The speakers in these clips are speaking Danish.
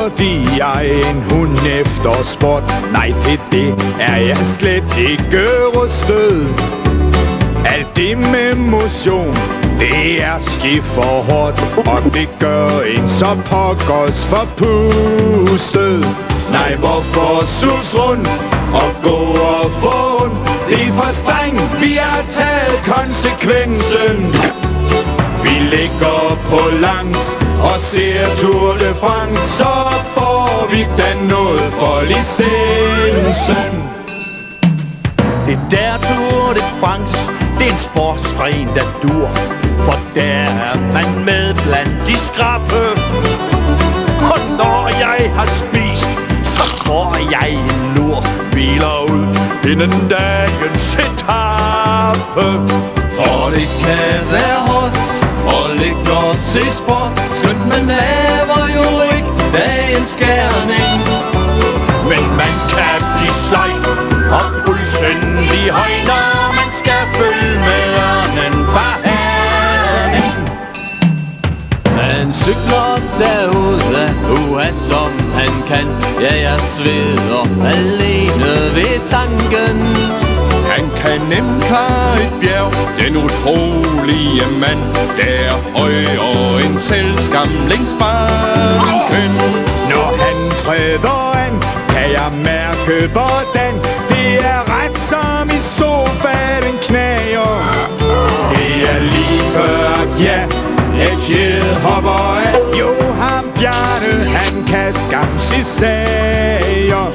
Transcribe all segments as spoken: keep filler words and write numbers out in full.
fordi jeg er en hund efter sport. Nej, til det er jeg slet ikke rustet. Alt det med motion, det er skidt for hårdt, og det gør en så pokkers forpustet. Nej, hvorfor sus rundt og gå og få ondt? Det er for strengt, vi har taget konsekvensen. Vi ligger på langs og ser Tour de France, så får vi da noget for licensen. Det der Tour de France, det er en sportsgren, der dur, for der er man med blandt de skrappe. Og når jeg har spist, så får jeg en lur, hviler ud inden dagens etape. For det kan være hårdt og ligge og se sport, skønt man laver jo ikke dagens gerning. Men man kan blive sløj og pulsen blive høj, når man skal følge med ørnen fra herning. Man cykler derude, uha som han kan. Ja, jeg sveder alene ved tanken. Han kan nemt klare et bjerg, den utrolige mand, der højere end selvskamlingsbanken. Når han træder an, kan jeg mærke, hvordan det er ret som i sofaen knager. Det er lige før, ja, et kæde hopper af. Jo, ham Bjarne, han kan skamse sager.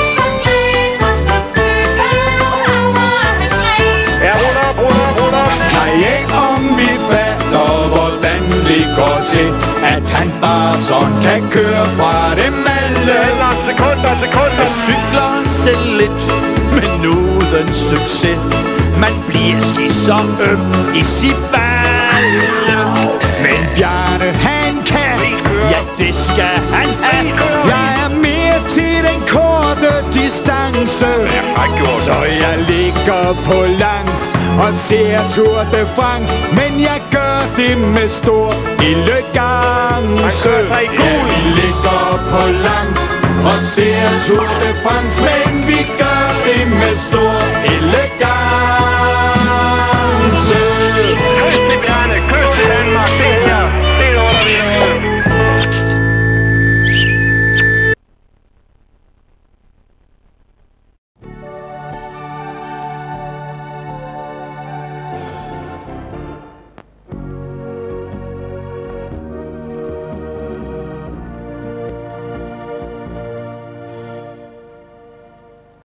Nej, ikke om vi fatter, hvordan det går til, at han bare sådan kan køre fra dem alle. Sekunder, sekunder. Cykler selv lidt, men uden succes. Man bliver ski så øm i sit balle. Men Bjarne, han kan, ja det skal han have. Jeg er mere til den korte distance, så jeg ligger på langs og ser Tour de France, men jeg gør det med stor elegance. Ja, vi ligger på langs og ser Tour de France, men vi gør